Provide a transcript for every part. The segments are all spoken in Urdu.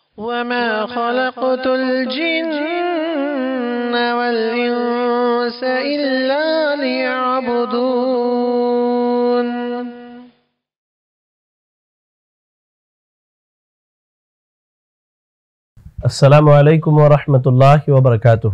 وما خلقت الجن والإنس إلا ليعبدون. السلام علیکم ورحمۃ اللہ وبرکاتہ.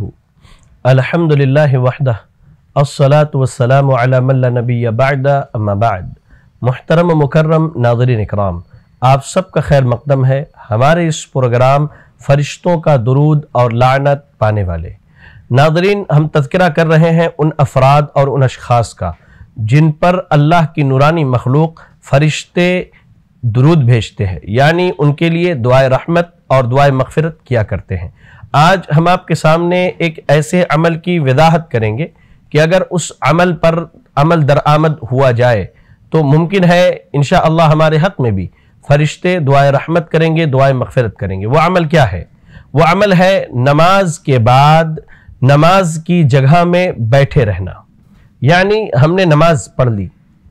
الحمدللہ وحدہ الصلاۃ والسلام علی من لا نبی بعد اما بعد. محترم و مکرم ناظرین اکرام، آپ سب کا خیر مقدم ہے ہمارے اس پروگرام فرشتوں کا درود اور لعنت پانے والے. ناظرین، ہم تذکرہ کر رہے ہیں ان افراد اور ان اشخاص کا جن پر اللہ کی نورانی مخلوق فرشتے درود بھیجتے ہیں، یعنی ان کے لیے دعائے رحمت اور دعائے مغفرت کیا کرتے ہیں. آج ہم آپ کے سامنے ایک ایسے عمل کی وضاحت کریں گے کہ اگر اس عمل پر عمل درآمد ہوا جائے تو ممکن ہے انشاءاللہ ہمارے حق میں بھی فرشتے دعائے رحمت کریں گے، دعائے مغفرت کریں گے. وہ عمل کیا ہے؟ وہ عمل ہے نماز کے بعد نماز کی جگہ میں بیٹھے رہنا. یعنی ہم نے نماز پڑھ لی،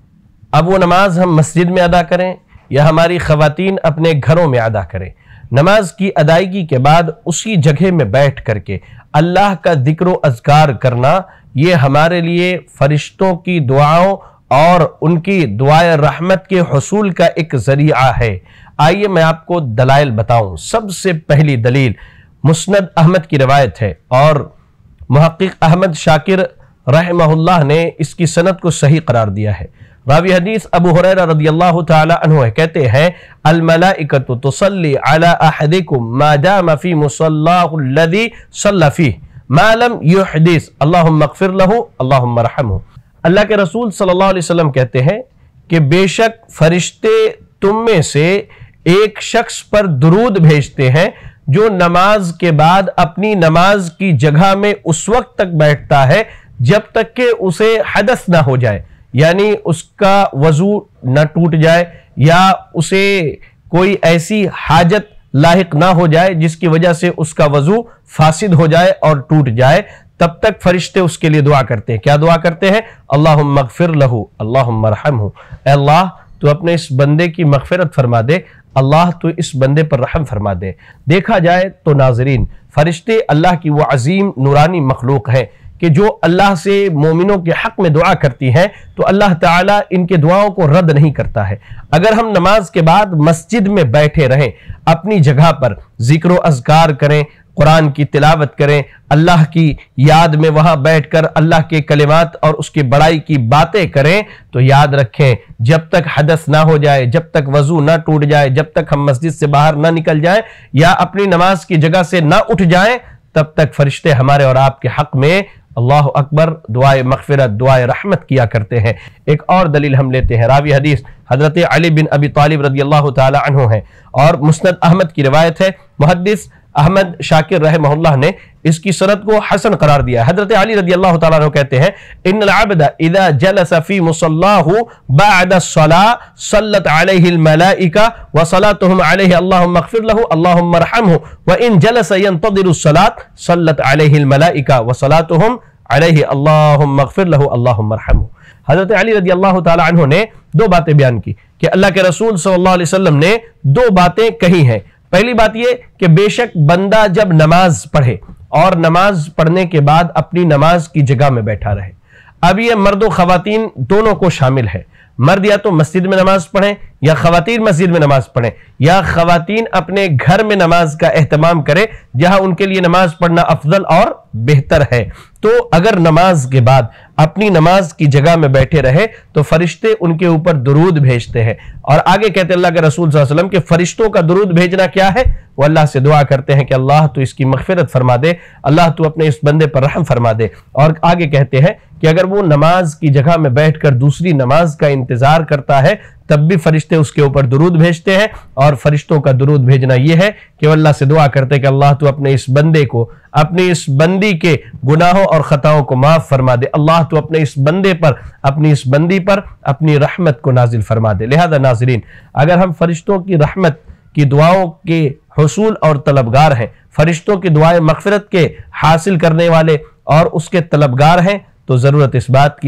اب وہ نماز ہم مسجد میں ادا کریں یا ہماری خواتین اپنے گھروں میں ادا کریں، نماز کی ادائیگی کے بعد اسی جگہ میں بیٹھ کر کے اللہ کا ذکر و اذکار کرنا، یہ ہمارے لیے فرشتوں کی دعاؤں اور ان کی دعائے رحمت کے حصول کا ایک ذریعہ ہے. آئیے میں آپ کو دلائل بتاؤں. سب سے پہلی دلیل مسند احمد کی روایت ہے اور محقق احمد شاکر رحمہ اللہ نے اس کی سند کو صحیح قرار دیا ہے. راوی حدیث ابو ہریرہ رضی اللہ تعالی عنہ کہتے ہیں الملائکۃ تصلی علی احدکم ما دام فی مصلاہ الذی صلی فیہ ما لم یحدث اللہم اغفر لہ اللہم ارحمہ. اللہ کے رسول صلی اللہ علیہ وسلم کہتے ہیں کہ بے شک فرشتے تم میں سے ایک شخص پر درود بھیجتے ہیں جو نماز کے بعد اپنی نماز کی جگہ میں اس وقت تک بیٹھتا ہے جب تک کہ اسے حدث نہ ہو جائے، یعنی اس کا وضو نہ ٹوٹ جائے یا اسے کوئی ایسی حاجت لاحق نہ ہو جائے جس کی وجہ سے اس کا وضو فاسد ہو جائے اور ٹوٹ جائے. تب تک فرشتے اس کے لیے دعا کرتے ہیں. کیا دعا کرتے ہیں؟ اللہم اغفر لہ اللہم ارحمہ. اے اللہ تو اپنے اس بندے کی مغفرت فرما دے، اللہ تو اس بندے پر رحم فرما دے. دیکھا جائے تو ناظرین، فرشتے اللہ کی وہ عظیم نورانی مخلوق ہیں کہ جو اللہ سے مومنوں کے حق میں دعا کرتی ہیں تو اللہ تعالیٰ ان کے دعاؤں کو رد نہیں کرتا ہے. اگر ہم نماز کے بعد مسجد میں بیٹھے رہیں، اپنی جگہ پر ذکر و اذکار کریں، قرآن کی تلاوت کریں، اللہ کی یاد میں وہاں بیٹھ کر اللہ کے کلمات اور اس کی بڑائی کی باتیں کریں، تو یاد رکھیں جب تک حدث نہ ہو جائے، جب تک وضو نہ ٹوٹ جائے، جب تک ہم مسجد سے باہر نہ نکل جائیں یا اپنی نماز کی جگہ سے نہ اٹھ جائیں، تب تک فرشتے ہمارے اور آپ کے حق میں اللہ اکبر دعائے مغفرت دعائے رحمت کیا کرتے ہیں. ایک اور دلیل ہم لیتے ہیں. راوی حدیث حضرت علی بن ابی طالب رضی اللہ تعالی عنہ ہیں اور مسند احمد کی روایت ہے. محدث احمد شاکر رحمہ اللہ نے اس کی سند کو حسن قرار دیا ہے. حضرت علی رضی اللہ تعالیٰ عنہ کہتے ہیں ان العبد اذا جلس فی مصلاہ بعد الصلاة صلت علیہ الملائکہ وصلاتهم علیہ اللہم اغفر لہ اللہم ارحمہ وان جلس ينتظر الصلاة صلت علیہ الملائکہ وصلاتهم علیہ اللہم اغفر لہ اللہم ارحمہ. حضرت علی رضی اللہ تعالیٰ عنہ نے دو باتیں بیان کی کہ اللہ کے رسول صلی اللہ علیہ وسلم نے دو باتیں کہی ہیں. پہلی بات یہ کہ بے شک بندہ جب نماز پڑھے اور نماز پڑھنے کے بعد اپنی نماز کی جگہ میں بیٹھا رہے. اب یہ مرد و خواتین دونوں کو شامل ہے. مرد یا تو مسجد میں نماز پڑھیں یا خواتین مسجد میں نماز پڑھیں یا خواتین اپنے گھر میں نماز کا اہتمام کریں جہاں ان کے لیے نماز پڑھنا افضل اور بہتر ہے. تو اگر نماز کے بعد اپنی نماز کی جگہ میں بیٹھے رہے تو فرشتے ان کے اوپر درود بھیجتے ہیں. اور آگے کہتے ہیں اللہ کے رسول صلی اللہ علیہ وسلم کہ فرشتوں کا درود بھیجنا کیا ہے؟ وہ اللہ سے دعا کرتے ہیں کہ اللہ تو اس کی مغفرت فرما دے، اللہ تو اپنے اس بندے پر رحم فرما دے. اور آگے کہتے ہیں کہ اگر وہ نماز کی جگہ میں بیٹھ کر دوسری نماز کا انتظار کرتا ہے تب بھی فرشتے اس کے اوپر درود بھیجتے ہیں. اور فرشتوں کا درود بھیجنا یہ ہے کہ وہ اللہ سے دعا کرتے ہیں کہ اللہ تو اپنے اس بندے کو، اپنی اس بندی کے گناہوں اور خطاؤں کو معاف فرما دے، اللہ تو اپنے اس بندے پر، اپنی اس بندی پر اپنی رحمت کو نازل فرما دے. لہذا ناظرین، اگر ہم فرشتوں کی رحمت کی دعاؤں کے حصول اور طلبگار ہیں، فرشتوں کی دعائیں مغفرت کے حاصل کرنے والے اور اس کے طلبگار ہیں، تو ضرورت اس بات کی ہے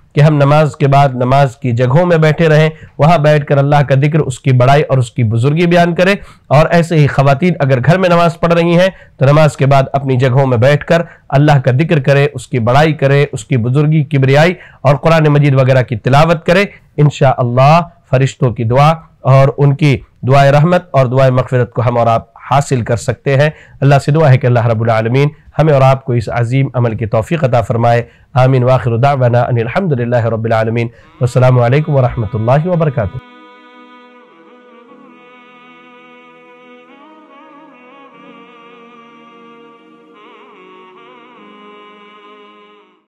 کہ ہم نماز کے بعد نماز کی جگہوں میں بیٹھے رہیں، وہاں بیٹھ کر اللہ کا ذکر، اس کی بڑائی اور اس کی بزرگی بیان کریں، اور ایسے ہی خواتین اگر گھر میں نماز پڑھ رہی ہیں تو نماز کے بعد اپنی جگہوں میں بیٹھ کر اللہ کا ذکر کرے، اس کی بڑائی کرے، اس کی بزرگی، کبریائی اور قرآن مجید وغیرہ کی تلاوت کرے۔ انشاءاللہ فرشتوں کی دعا اور ان کی دعائے رحمت اور دعائے مغفرت کو ہم اور آپ حاصل کر سکتے ہیں۔ اللہ سے دعا ہے کہ اللہ رب العالمین ہمیں اور آپ کو اس عظیم عمل کی توفیق عطا فرمائے۔ آمین۔ وآخر دعوانا ان الحمدللہ رب العالمین۔ والسلام علیکم ورحمۃ اللہ وبرکاتہ۔